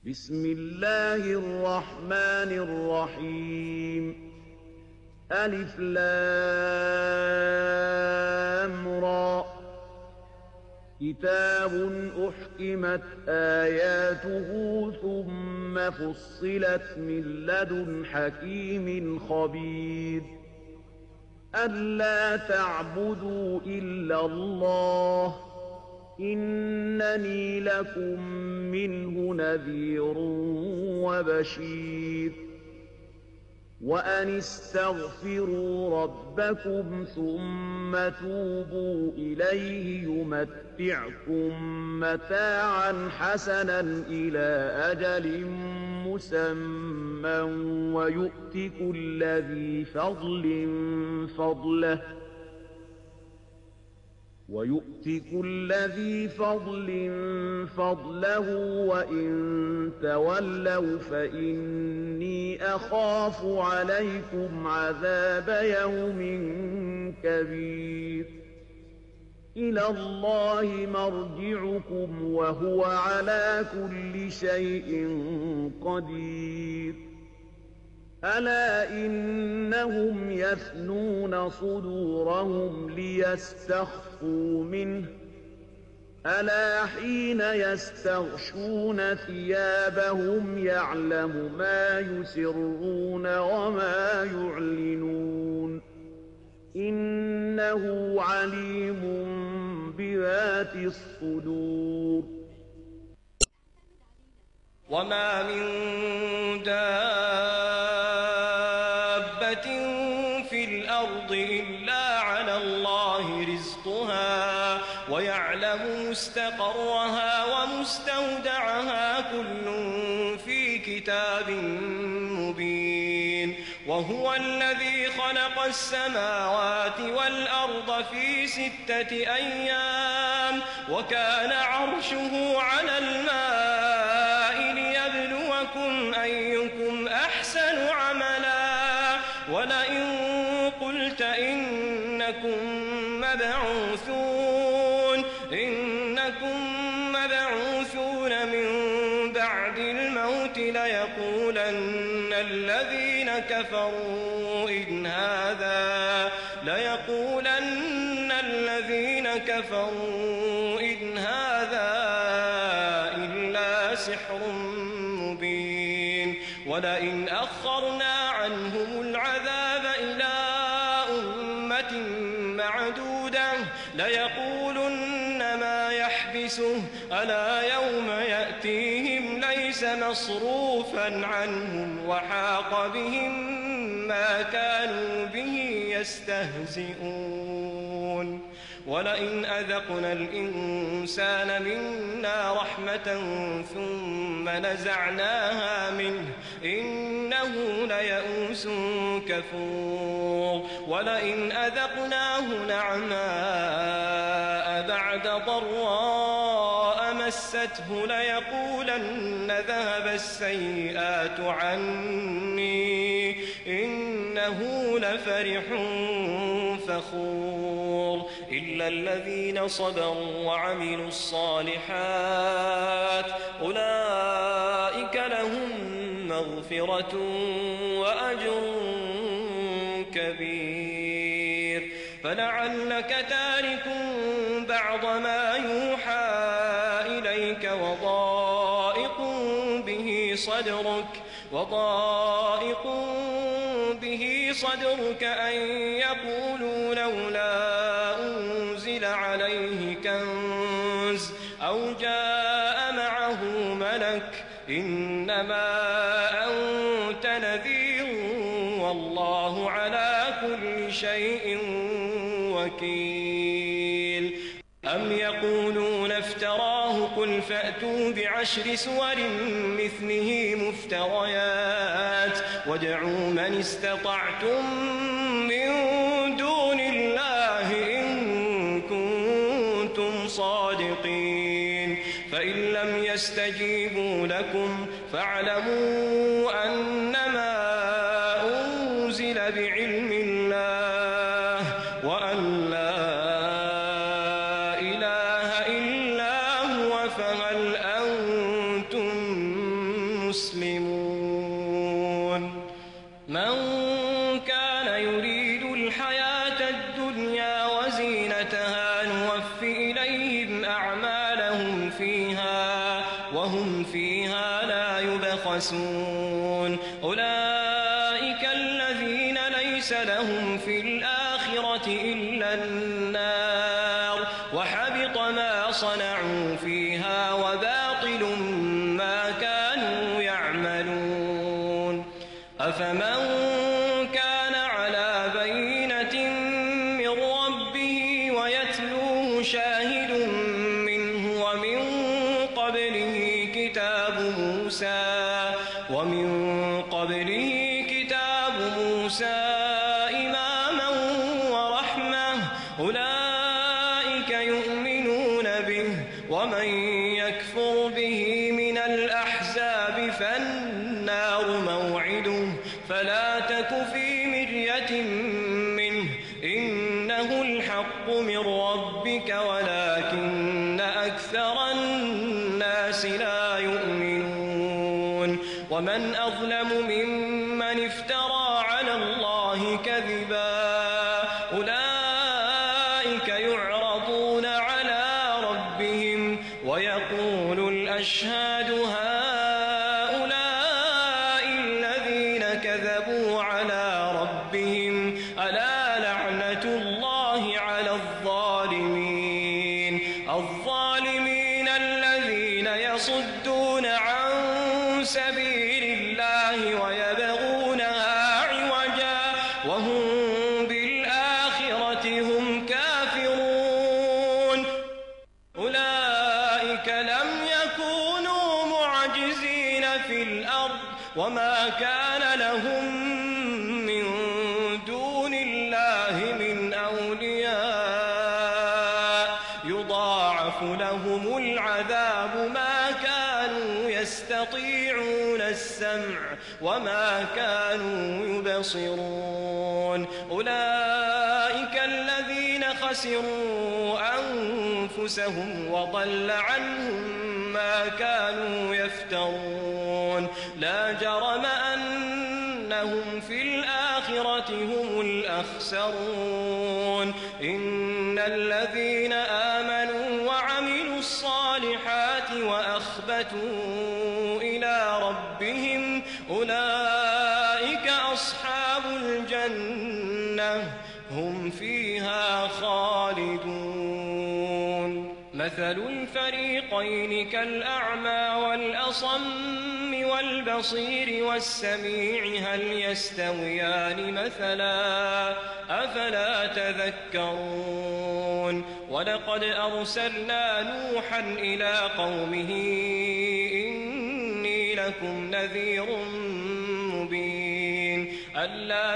بسم الله الرحمن الرحيم ألف لام را كتاب أحكمت آياته ثم فصلت من لدن حكيم خبير ألا تعبدوا إلا الله إنني لكم منه نذير وبشير وأن استغفروا ربكم ثم توبوا إليه يمتعكم متاعا حسنا إلى أجل مسمى ويؤت كل ذي فضل فضله وإن تولوا فإني أخاف عليكم عذاب يوم كبير إلى الله مرجعكم وهو على كل شيء قدير ألا إنهم يثنون صدورهم ليستخفوا منه ألا حين يستغشون ثيابهم يعلم ما يسرون وما يعلنون إنه عليم بذات الصدور وما من دابة في الأرض إلا على الله رزقها ويعلم مستقرها ومستودعها كل في كتاب مبين وهو الذي خلق السماوات والأرض في 6 أيام وكان عرشه على الماء ليبلوكم أيكم أحسن عملا ولئن قلت إنكم مبعوثون من بعد الموت ليقولن الذين كفروا إن هذا إلا سحر مبين ولئن أخرنا عنهم العذاب إلى أمة معدودة ليقولن ما يحبسه ألا يوم يأتيهم ليس مصروفا عنهم وحاق بهم ما كانوا به يستهزئون ولئن أذقنا الإنسان منا رحمة ثم نزعناها منه إنه ليئوس كفور ولئن أذقناه نعماء بعد ضراء مسته ليقولن ذهب السيئات عني إنه لفرح فخور إلا الذين صبروا وعملوا الصالحات أولئك لهم مغفرة وأجر كبير فلعلك تارك بعض ما يوحى إليك وضائق به صدرك أن يقولوا لولا أنزل عليه كنز أو جاء معه ملك إنما أنت نذير والله على كل شيء وكيل أم يقولون افتراه قل فأتوا ب10 سور مثله مفتريات وادعوا من استطعتم من دون الله إن كنتم صادقين فإن لم يستجيبوا لكم فاعلموا أنما أنزل بعلم الله وأن لا إله إلا هو فهل أنتم مسلمون من كان يريد الحياة الدنيا وزينتها نوف إليهم أعمالهم فيها وهم فيها لا يبخسون أولئك الذين ليس لهم في الآخرة إلا النار وحبط ما صنعوا فيها وباطل ما كانوا يعملون أفمن كان على بينة من ربه ويتلوه شاهد منه ومن قبله كتاب موسى إماما ورحمة أولئك يؤمنون به ومن يكفر به من الأحزاب فالنار موعده فلا تك في مرية منه إنه الحق من ربك ولكن أكثر الناس لا يؤمنون ومن أظلم ممن افترى على الله كذبا أولئك يعرضون على ربهم ويقول الأشهاد هؤلاء الذين كذبوا على ربهم ألا لعنة الله على الظالمين الذين يصدون عن سبيل الله ويبغونها عوجا وهم بالآخرة هم كافرون أولئك لم يكونوا معجزين في الأرض وما كان لهم من دون الله من أولياء يضاعف لهم العذاب ما كانوا يستطيعون السمع وما كانوا يبصرون أولئك الذين خسروا أنفسهم وضل عنهم ما كانوا يفترون لا جرم أنهم في الآخرة هم الأخسرون إن الذين آمنوا وعملوا الصالحات وأخبتوا إلى ربهم أولئك أصحاب الجنة هم فيها خالدون مثل الفريقين كالأعمى والأصم والبصير والسميع هل يستويان مثلا أفلا تذكرون ولقد أرسلنا نوحا إلى قومه إني لكم نذير مبين ألا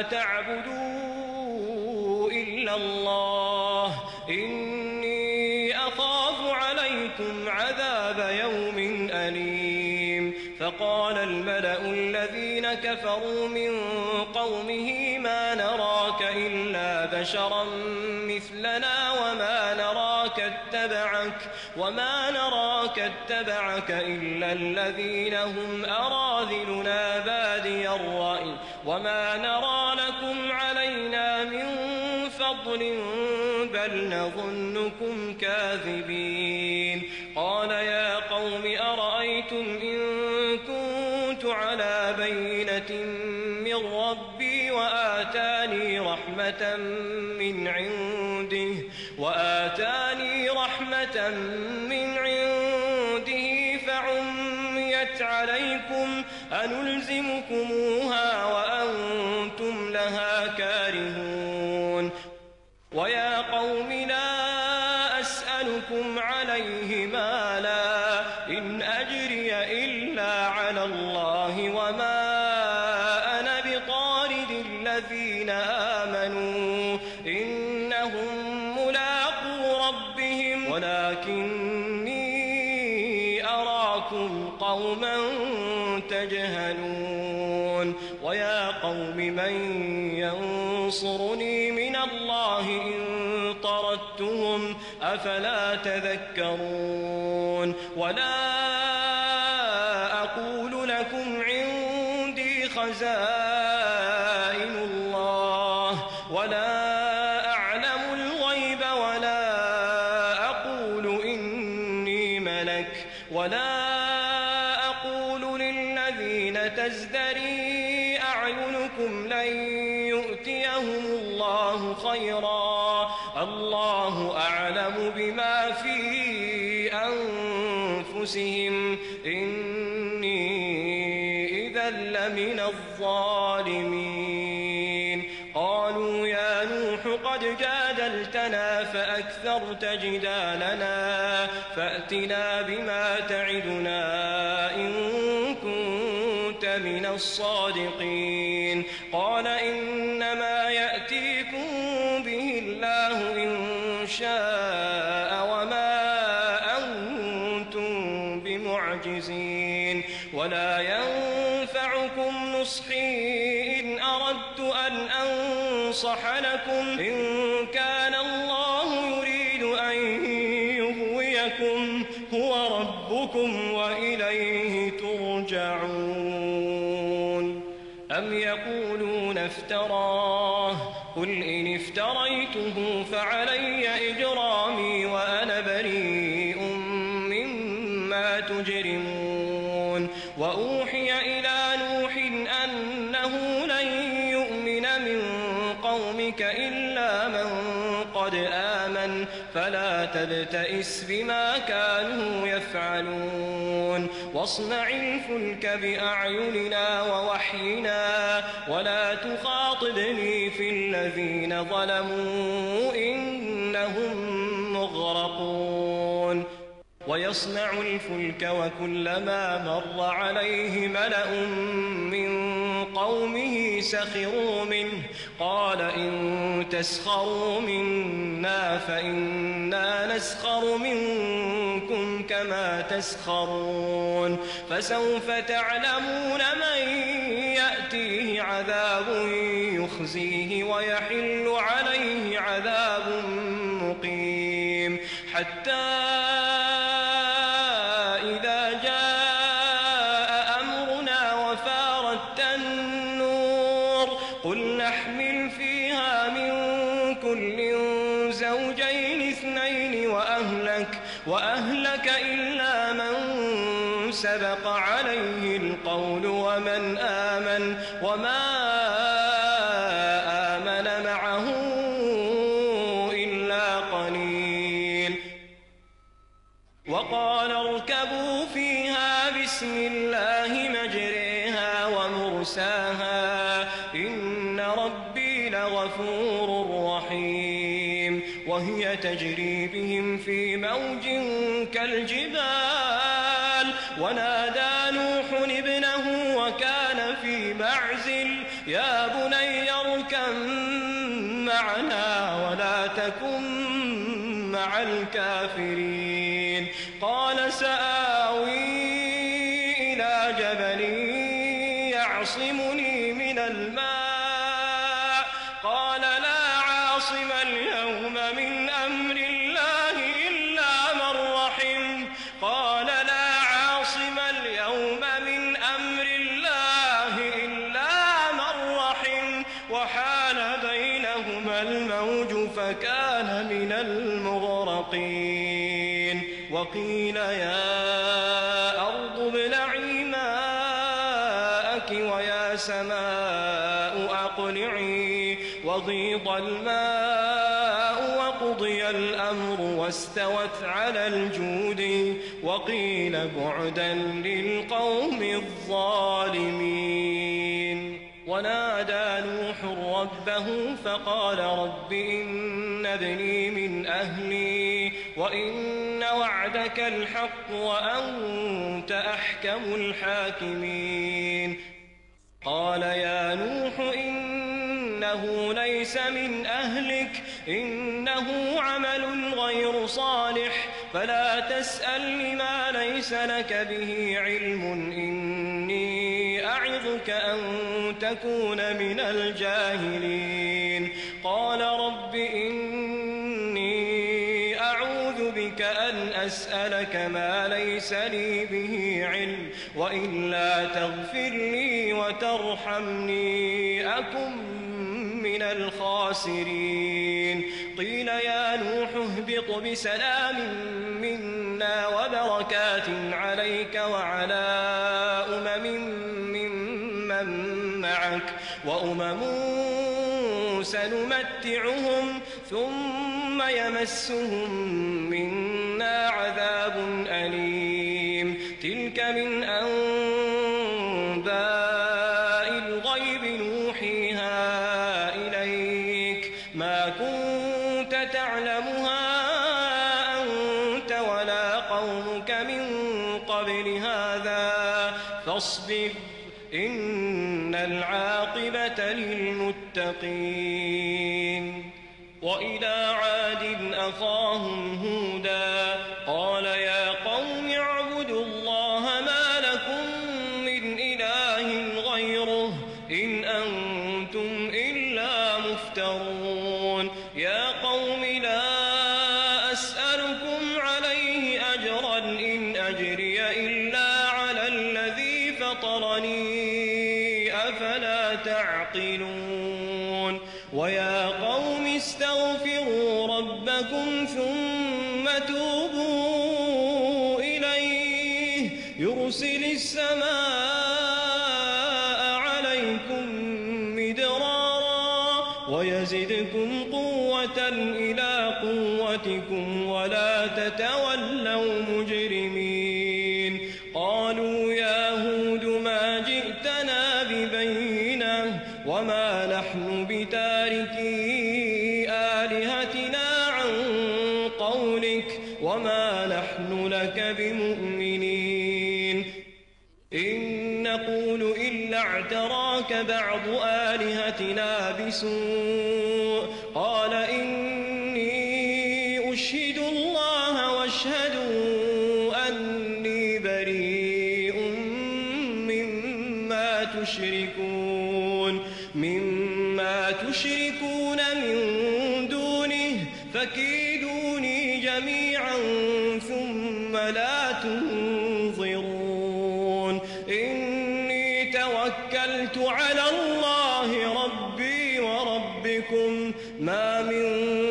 تعبدوا إلا الله إني أخاف عليكم عذاب يوم أليم فقال الملأ الذين كفروا من قومه ما نراك إلا بشرا مثلنا وما نراك اتبعك إلا الذين هم أراذلنا بادي الرأي وما نرى لكم علينا من فضل بل نظنكم كاذبين قال يا قوم أرأيتم إن كنت على بينة من ربي وآتاني رحمة من عنده فعميت عليكم أنلزمكموها وأنتم لها كارهون ويا قوم لا أسألكم عليه مالا إن أجري إلا على الله وما أنا بطارد الذين آمنوا إنهم ملاقو ربهم ولكني أراكم قوما تجهلون ويا قوم من ينصرني من الله إن طردتهم أفلا تذكرون ولا أقول لكم خزائن الله ولا أعلم الغيب ولا أقول إني ملك ولا أقول للذين تزدري أعينكم لن يؤتيهم الله خيرا الله أعلم بما في أنفسهم إني إذا لمن الظالمين قالوا يا نوح قد جادلتنا فأكثرت جدالنا فأتنا بما تعدنا إن كنت من الصادقين قال إنما يأتيكم به الله إن شاء وما أنتم بمعجزين ولا ينفعكم نصحي إن أردت أن أنصح لكم إن كان الله يريد أن يغويكم هو ربكم وإليه ترجعون أم يقولون افتراه قل إن افتريته فعلي إجرامي وأنا بريء مما تجرمون وأوحي إلى نوح أنه لن يؤمن من قومك إلا من قد آمن فلا تبتئس بما كانوا يفعلون واصنع الفلك بأعيننا ووحينا ولا تخاطبني في الذين ظلموا إنهم مغرقون ويصنع الفلك وكلما مر عليه ملأ من قومه سخروا منه قال إن تسخروا منا فإنا نسخر منكم كما تسخرون فسوف تعلمون من يأتيه عذاب يخزيه ويحل عليه عذاب مقيم حتى قل نحمل فيها من كل زوجين اثنين وأهلك إلا من سبق عليه القول ومن آمن وما آمن معه إلا قليل وقال اركبوا فيها بسم الله مجريها ومرساها إن ربي لغفور رحيم وهي تجري بهم في موج كالجبال ونادى نوح ابنه وكان في معزل يا بني اركب معنا ولا تكن مع الكافرين قال سآوي إلى جبل يعصمني من الماء قال لا عاصم اليوم من أمر الله إلا من رحم قال لا عاصم اليوم من أمر الله إلا من رحم وحال بينهما الموج فكان من المغرقين وقيل يا أرض ابلعي ماءك ويا سماء أقلعي وغيض الماء وقضي الأمر واستوت على الجود وقيل بعدا للقوم الظالمين ونادى نوح ربه فقال رب إن ابني من أهلي وإن وعدك الحق وأنت أحكم الحاكمين قال يا نوح إنه ليس من أهلك إنه عمل غير صالح فلا تسأل لما ليس لك به علم إني أعظك أن تكون من الجاهلين قال رب إني أعوذ بك أن أسألك ما ليس لي به علم، وإلا تغفر لي وترحمني أكن من الخاسرين. قيل يا نوح اهبط بسلام منا وبركات عليك وعلى ممن معك، وأمم سنمتعهم ثم يمسهم منا عذاب أليم. تلك من أنباء الغيب نوحيها إليك، ما كنت تعلمها أنت ولا قومك من قبل هذا، فاصبر إن العاقبة للمتقين. وإلى عاد أخاهم هودا قال يا قوم اعبدوا الله ما لكم من إله غيره إن أنتم إلا مفترون. يا قوم لا أسألكم عليه أجرا إن أجري إلا على الذي فطرني أفلا تعقلون. ويا قوم استغفروا ربكم ثم توبوا إليه يرسل السماء عليكم مدرارا ويزدكم قوة إلى قوتكم ولا تتولوا مجرمين. قالوا يا هود ما جئتنا ببينة وما نحن بتاركي آلهتنا عن قولك وما نحن لك بمؤمنين. إن نقول إلا اعتراك بعض آلهتنا بسوء. قال إني أشهد الله واشهدوا أني بريء مما تشركون من دونه فكيدوني جميعا ثم لا تنظرون. إني توكلت على الله ربي وربكم ما من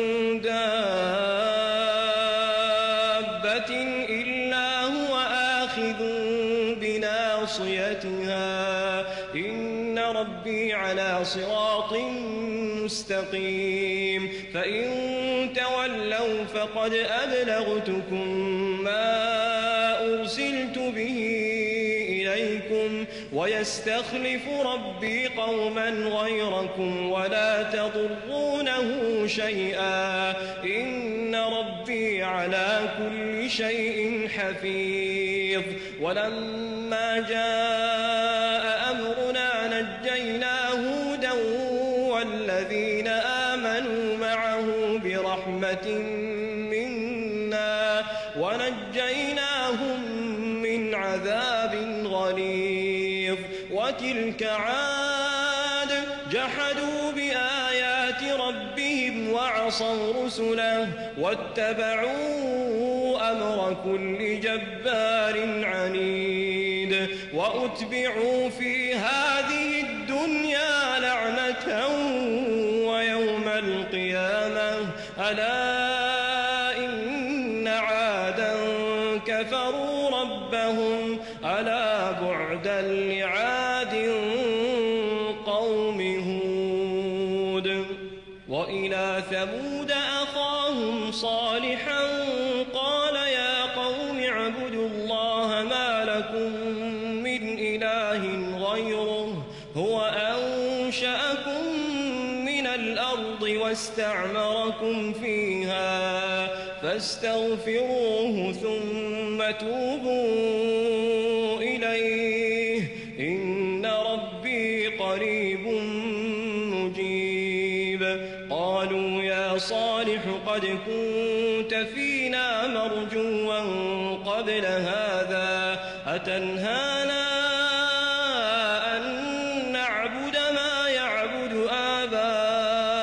دابة إلا هو آخذ بناصيتها إن ربي على صراط مستقيم. فإن تولوا فقد أبلغتكم ما أرسلت به إليكم ويستخلف ربي قوما غيركم ولا تضرونه شيئا إن ربي على كل شيء حفيظ. ولما جاء أمرنا نجينا هودا والذين آمنوا معه برحمة منا ونجيناهم من عذاب غليظ. وتلك عاد جحدوا بآيات ربهم وعصوا رسله واتبعوا أمر كل جبار عنيد. وأتبعوا في هذه الدنيا لعنة ويوم القيامة ألا إن عادا كفروا ربهم ألا بعدا لعاد قوم هود. وإلى ثمود أخاهم صالحا قال يا قوم اعبدوا الله ما لكم من إله غيره هو أنشأكم من الأرض واستعمركم فيها فاستغفروه ثم توبوا إليه إن ربي قريب مجيب. قالوا يا صالح قد كنت فينا مرجوا قبل هذا أتنهانا أن نعبد ما يعبد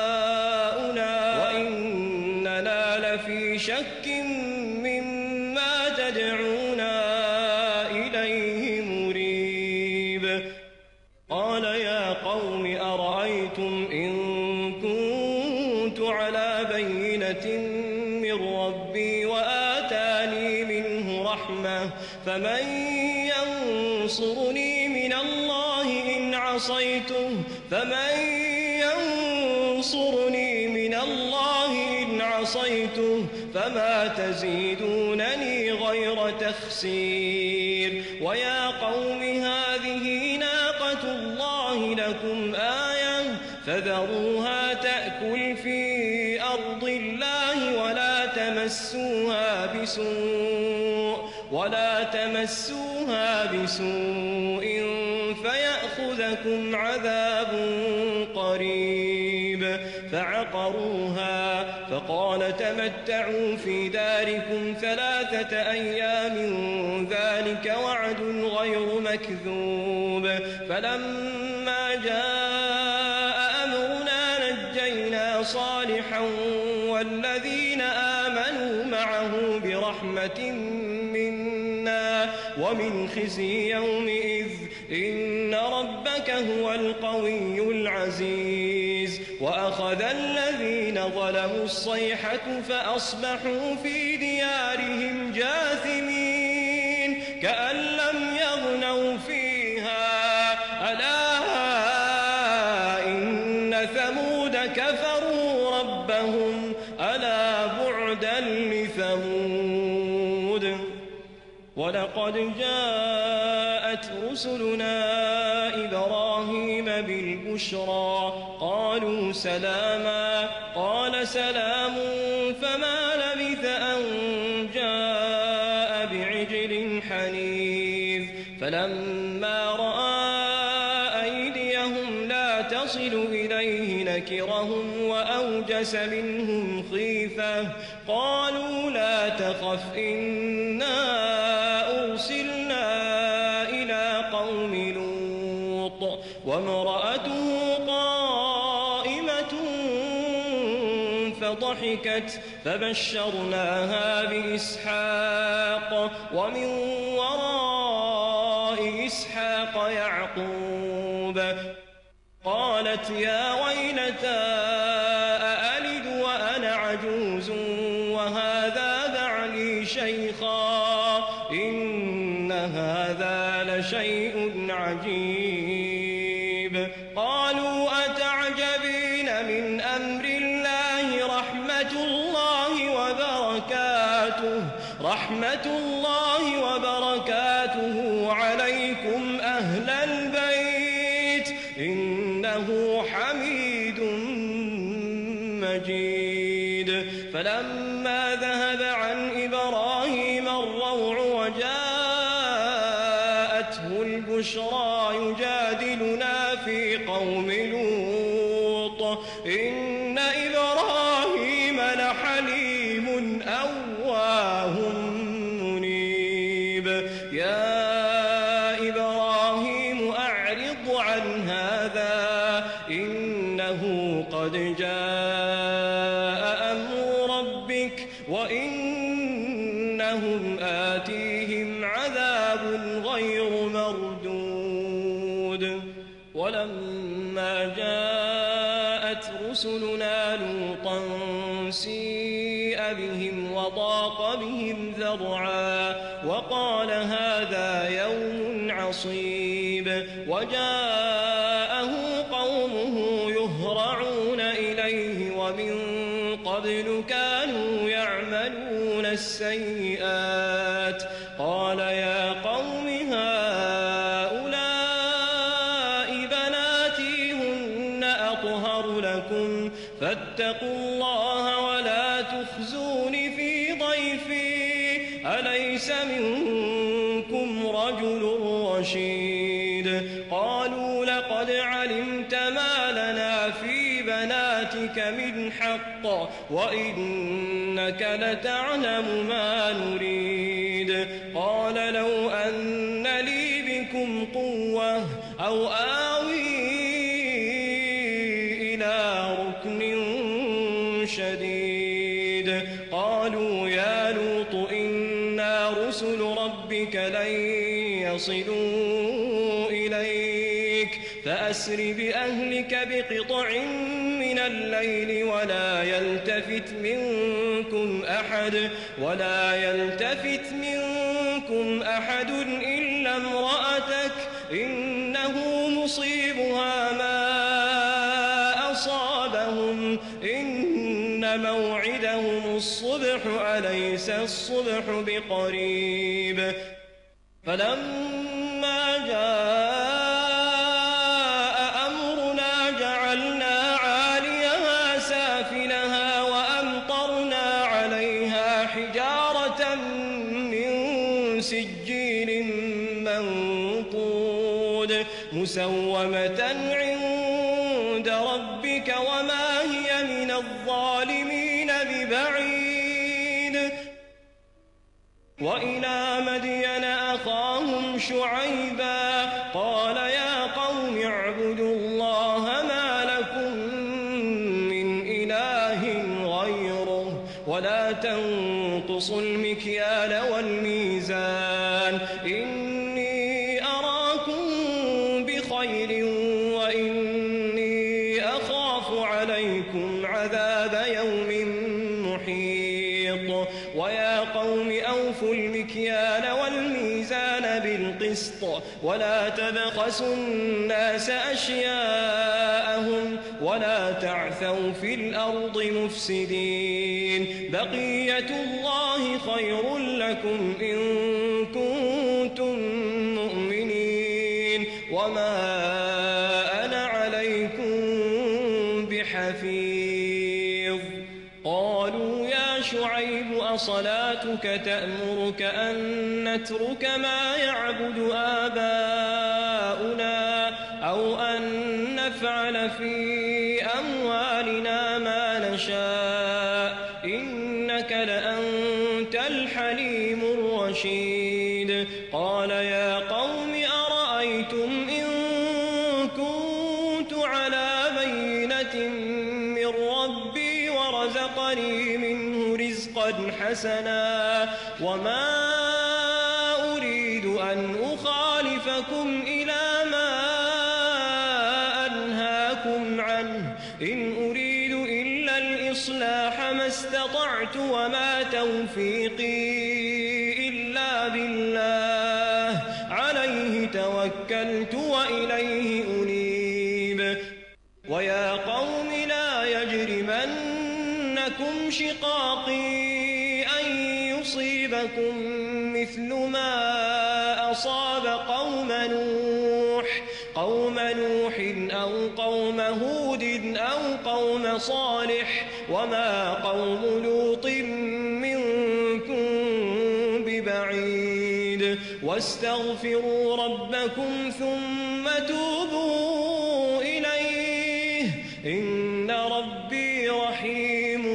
آباؤنا وإننا لفي شك مما برحمة فمن ينصرني من الله إن عصيته فما تزيدونني غير تخسير ويا قوم هذه ناقة الله لكم آية فذروها تأكل في أرض الله ولا تمسوها بسوء فيأخذكم عذاب قريب فعقروها فقال تمتعوا في داركم 3 أيام ذلك وعد غير مكذوب فلما جاء أمرنا نجينا صالحا والذين آمنوا معه برحمة منا ومن خزي يومئذ إن ربك هو القوي العزيز وأخذ الذين ظلموا الصيحة فأصبحوا في ديارهم جاثمين كأن لم يغنوا فيها ألا إن ثمود كفروا ربهم ألا بعدا لثمود ولقد جاءت رسلنا إبراهيم بالبشرى قالوا سلاما قال سلام فما لبث أن جاء بعجل حنيذ فلما رأى أيديهم لا تصل إليه نكرهم وأوجس منهم خيفة قالوا لا تخف إنا أرسلنا إلى قوم لوط وامرأته قائمة فضحكت فبشرناها بإسحاق ومن وراء إسحاق يعقوب قالت يا ويلتى أألد وأنا عجوز وهذا بعلي شيخا إن هذا لشيء عجيب قالوا أتعجبين من أمر الله رحمة الله وبركاته عليكم أهل البيت إنه حميد مجيد فلما ذهب عن إبراهيم الروع وجاءته البشرى يجادلنا في قوم لوط إن إبراهيم لحليم أواه منيب يا إبراهيم أعرض عن هذا إنه قد جاء أمر ربك وإنهم آتيهم عذاب غير مردود ولما جاءت رسلنا لوطا سيء بهم وضاق بهم ذرعا وقال هذا يوم عصيب وجاءه قومه يهرعون إليه ومن قبل كانوا يعملون السيئات قال يا قوم هؤلاء بناتي هن أطهر لكم فاتقوا الله ولا تخزون في ضيفي أليس منكم رجل رشيد قالوا لقد علمت ما لنا في بناتك من حق وإنك لتعلم ما نريد قال لو أن لي بكم قوة أو آوي إلى ركن شديد قالوا يا لوط إنا رسل ربك لن يصلوا إليك فأسر بأهلك بقطع من الليل ولا يلتفت منكم منكم أحد إلا امرأتك إنه مصيبها ما أصابهم إن موعدهم الصبح أليس الصبح بقريب فلما جاء أمرنا جعلنا عاليها سافلها وأمطرنا عليها حجارة من سجيل منضود مسومة عند ربك وما هي من الظالمين ببعيد وإلى مدين أخاهم شعيبا قال يا قوم اعبدوا الله ما لكم من إله غيره ولا تنقصوا المكيال والميزان إني أراكم بخير وإني أخاف عليكم عذاب يوم محيط ويا قوم أوفوا المكيال والميزان بالقسط ولا تبخسوا الناس أشياءهم ولا تعثوا في الأرض مفسدين بقية الله خير لكم إن كنتم مؤمنين وما أنا عليكم بحفيظ قالوا يا شعيب أصلاتك تأمرك أن نترك ما يعبد آباؤنا أو أن نفعل في أموالنا ما نشاء إنك لأنت الحليم الرشيد قال يا قوم أرأيتم إن كنت على بينة من ربي ورزقني منه رزقا حسنا وما أريد أن أخالفكم إلى ما أنهاكم عنه إن أريد إلا الإصلاح ما استطعت وما توفيقي إلا بالله عليه توكلت وإليه أنيب ويا قوم لا يجرمنكم شقاقي أن يصيبكم مثل ما أصاب قوم نوح أو قوم هود أو قوم صالح وما قوم لوط منكم ببعيد واستغفروا ربكم ثم توبوا إليه إن ربي رحيم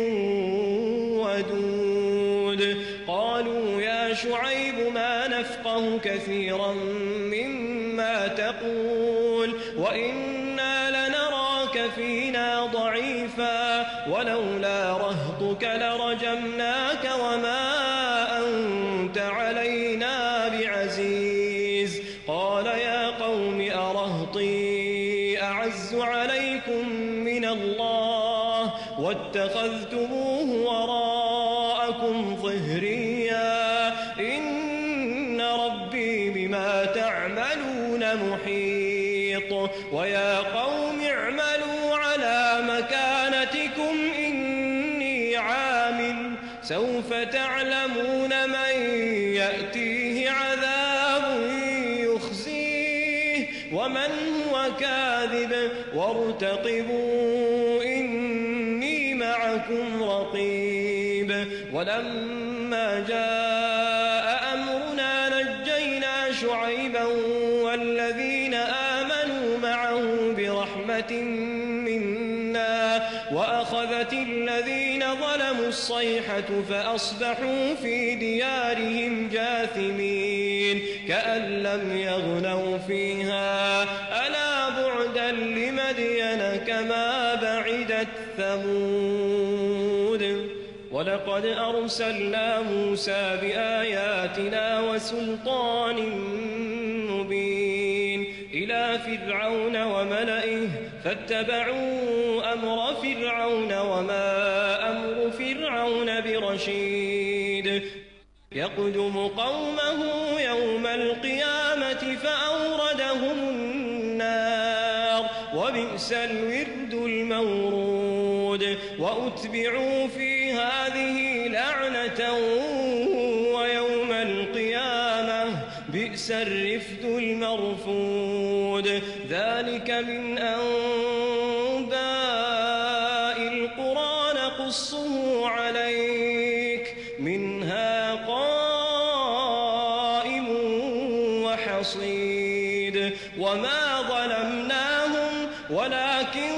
ودود قالوا يا شعيب ما نفقه كثيرا مما تقول وإنا لنراك فينا ضعيفا ولولا رهطك لرجمناك وما أنت علينا بعزيز قال يا قوم أرهطي أعز عليكم من الله واتخذتموه وراءكم ظهريا إن ربي بما تعملون محيط ويا قوم اعملوا على مكانتكم إني عامل سوف تعلمون من يأتيه عذاب يخزيه ومن هو كاذب وارتقبوا إني معكم رقيب ولما جاء أمرنا نجينا شعيبا والذين آمنوا معه برحمة منا وأخذت الذين ظلموا الصيحة فأصبحوا في ديارهم جاثمين كأن لم يغنوا فيها ألا بعدا لمدين كما بعدت ثمود ولقد أرسلنا موسى بآياتنا وسلطان مبين إلى فرعون وملئه فاتبعوا أمر فرعون وما أمر فرعون برشيد يقدم قومه يوم القيامة فأوردهم النار وبئس الورد المورود وأتبعوا في هذه لعنة ويوم القيامة بئس الرفد المرفود ذلك من أنباء القرى نقصه عليك منها قائم وحصيد وما ظلمناهم ولكن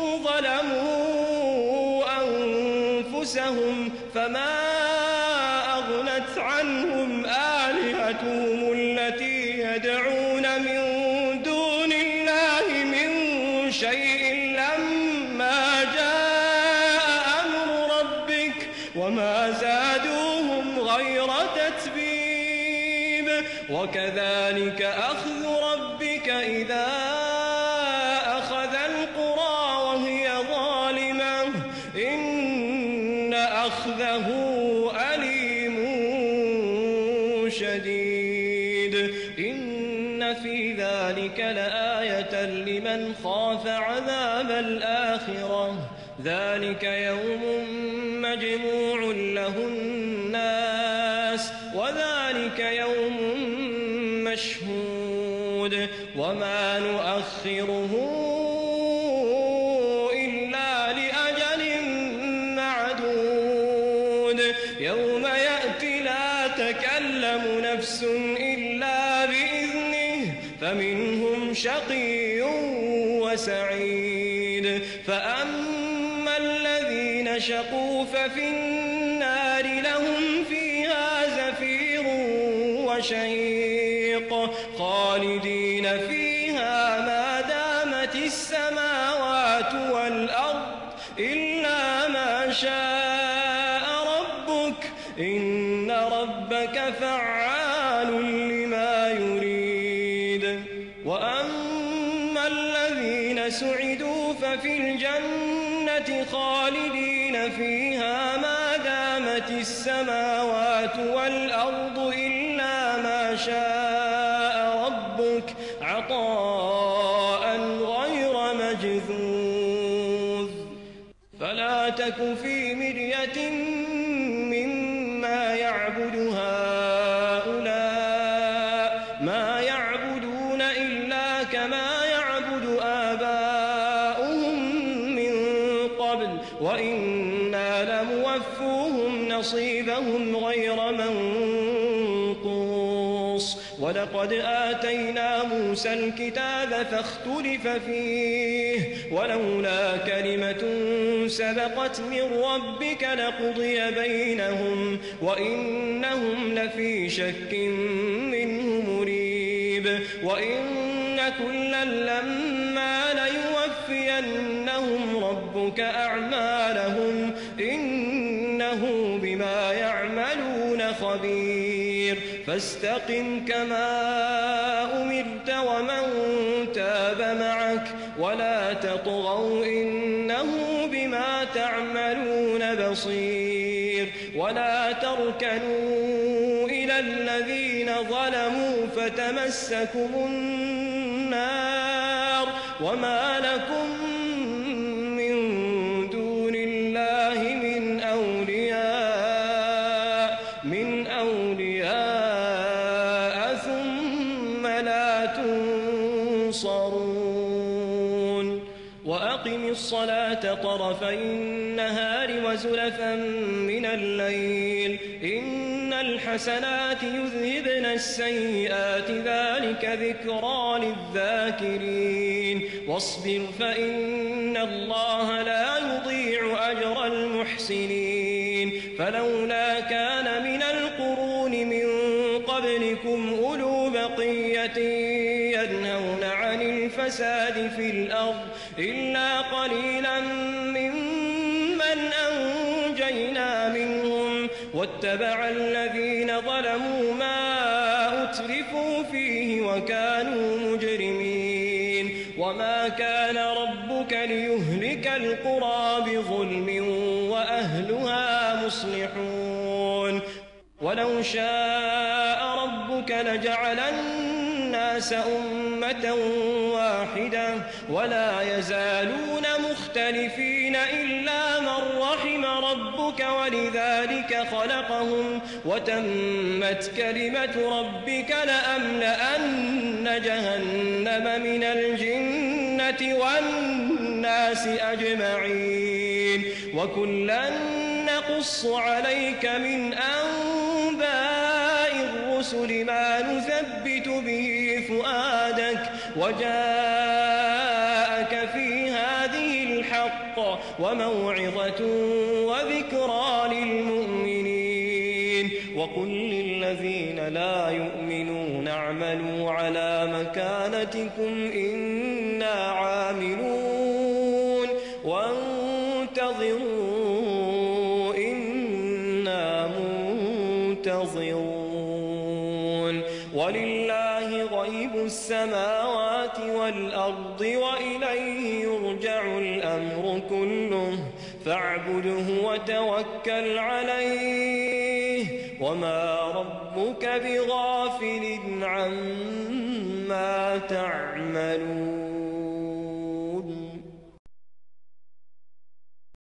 ظلموا أنفسهم فما أغنت عنهم آلهتهم التي يدعون من دون الله من شيء لما جاء أمر ربك وما زادوهم غير تتبيب وكذلك أخذ ربك إذا أخذ القرى وهي ظالمة إن أخذه أليم شديد إن في ذلك لآية لمن خاف عذاب الآخرة ذلك يوم مجموع له الناس وذلك يوم مشهود وما نؤخره إلا لأجل معدود يوم يأتي لا تكلم نفس إلا بإذنه فمنهم شقي وسعيد فأما الذين شقوا ففي النار لهم فيها زفير وشهيق خالدين فيها ما دامت السماوات والأرض إلا ما شاء ربك إن ربك فعال لما يريد وأما الذين سعدوا ففي الجنة خالدين فيها ما دامت السماوات والأرض إلا ما شاء ربك عطاء غير مجذوذ فلا تك في مرية مما يعبد هؤلاء ما يعبدون إلا كما يعبد آباؤهم من قبل وإنا لموفوهم نصيبهم غير منقوص ولقد آتينا موسى الكتاب فاختلف فيه ولولا كلمة سبقت من ربك لقضي بينهم وإنهم لفي شك منه مريب وإن كلا لما ليوفينهم ربك أعمالهم إنه بما يعملون خبير فاستقم كما أمرت ومن تاب معك ولا تطغوا إنه بما تعملون بصير ولا تركنوا إلى الذين ظلموا فتمسكم النار وما لكم من دون الله من أولياء ثم لا تنصرون وأقم الصلاة طرفي النهار وزلفا من الليل إن الحسنات يذهبن السيئات ذلك ذكرى للذاكرين واصبر فإن الله لا يضيع أجر المحسنين فلولا كان من القرون من قبلكم أولو بقية ينهون عن الفساد في الأرض إلا قليلا ممن أنجينا منهم واتبع الذين ظلموا ما أترفوا فيه وكانوا مجرمين وما كان ربك ليهلك القرى بظلم وأهلها مصلحون ولو شاء ربك لجعل الناس أمة واحدة ولا يزالون مختلفين إلا من رحم ربك ولذلك خلقهم وتمت كلمة ربك لأملأن جهنم من الجنة والناس أجمعين وكلا نقص عليك من أنباء الرسل ما نثبت به فؤادك وجاءك في هذه الحق وموعظة وذكرى للمؤمنين وقل للذين لا يؤمنون اعملوا على مكانتكم إنا عاملون وانتظروا إنا منتظرون ولله غيب السماوات والأرض وإليه يرجع الأمر كله فاعبده وتوكل عليه وما ربك بغافل عما تعملون